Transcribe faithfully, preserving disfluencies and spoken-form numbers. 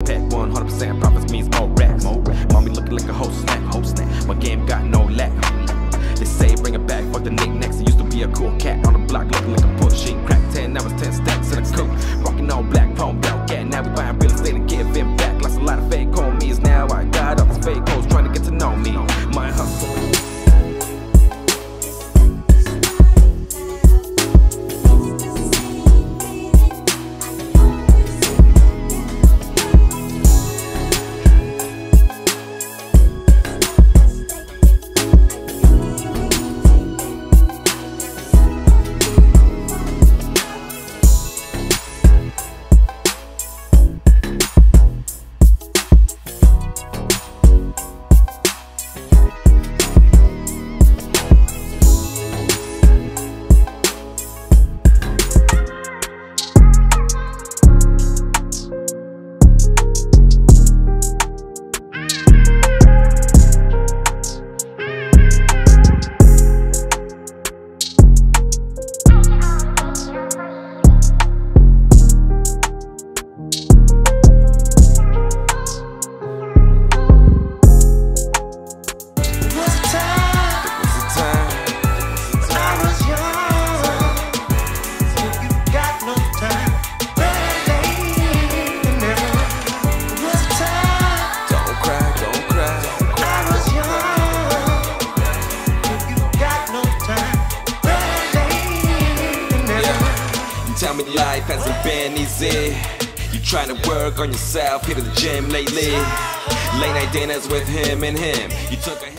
pack, one hundred percent profits means more racks. Mommy looking like a whole snack, whole snack. My game got no lack. They say bring it back, fuck the knickknacks. I used to be a cool cat on the block, looking like a pushing crack. Ten, now it's ten stacks in a coupe, rocking all black, palm down cat. Now we buying real estate and giving back. Lost a lot of fake homies, now I got all these fake hoes trying to get to know me. My hustle. Tell me life hasn't been easy. You trying to work on yourself, hit the gym lately. Late night dinners with him and him. You took a